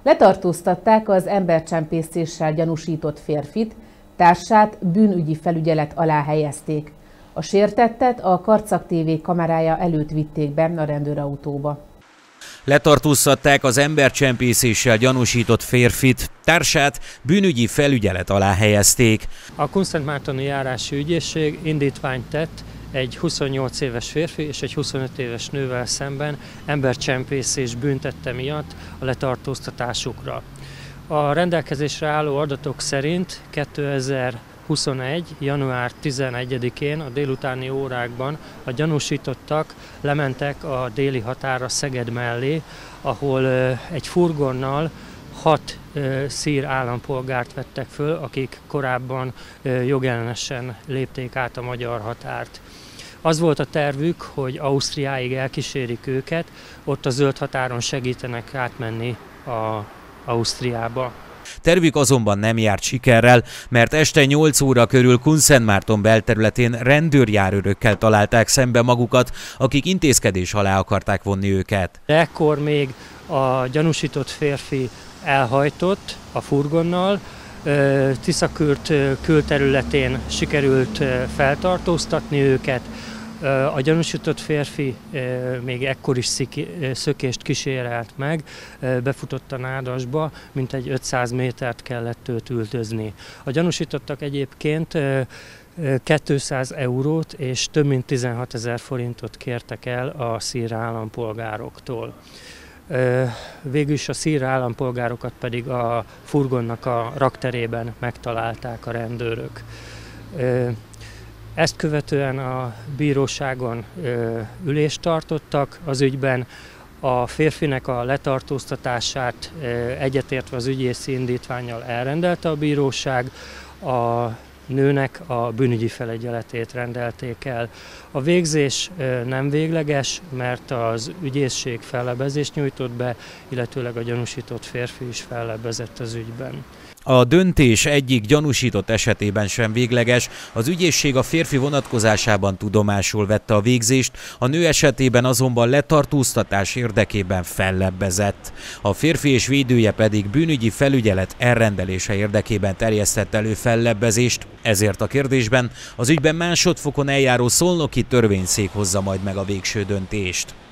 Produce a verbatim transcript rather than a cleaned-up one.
Letartóztatták az embercsempészéssel gyanúsított férfit, társát bűnügyi felügyelet alá helyezték. A sértettet a Karcag té vé kamerája előtt vitték be a rendőrautóba. Letartóztatták az embercsempészéssel gyanúsított férfit, társát bűnügyi felügyelet alá helyezték. A Kunszentmártoni járási ügyészség indítványt tett egy huszonnyolc éves férfi és egy huszonöt éves nővel szemben embercsempészés bűntette miatt a letartóztatásukra. A rendelkezésre álló adatok szerint kétezer-huszonegy. január tizenegyedikén a délutáni órákban a gyanúsítottak lementek a déli határa Szeged mellé, ahol egy furgonnal hat szír állampolgárt vettek föl, akik korábban jogellenesen lépték át a magyar határt. Az volt a tervük, hogy Ausztriáig elkísérik őket, ott a zöld határon segítenek átmenni a Ausztriába. Tervük azonban nem járt sikerrel, mert este nyolc óra körül Kunszentmárton belterületén rendőrjárőrökkel találták szembe magukat, akik intézkedés alá akarták vonni őket. Ekkor még a gyanúsított férfi elhajtott a furgonnal, Tiszakürt külterületén sikerült feltartóztatni őket. A gyanúsított férfi még ekkor is szökést kísérelt meg, befutott a nádasba, mintegy ötszáz métert kellett őt üldözni. A gyanúsítottak egyébként kétszáz eurót és több mint tizenhatezer forintot kértek el a szír állampolgároktól. Végül is a szír állampolgárokat pedig a furgonnak a rakterében megtalálták a rendőrök. Ezt követően a bíróságon ülést tartottak az ügyben, a férfinek a letartóztatását egyetértve az ügyészi indítvánnyal elrendelte a bíróság, a nőnek a bűnügyi felügyeletét rendelték el. A végzés nem végleges, mert az ügyészség fellebbezést nyújtott be, illetőleg a gyanúsított férfi is fellebbezett az ügyben. A döntés egyik gyanúsított esetében sem végleges, az ügyészség a férfi vonatkozásában tudomásul vette a végzést, a nő esetében azonban letartóztatás érdekében fellebbezett. A férfi és védője pedig bűnügyi felügyelet elrendelése érdekében terjesztett elő fellebbezést, ezért a kérdésben az ügyben másodfokon eljáró szolnoki törvényszék hozza majd meg a végső döntést.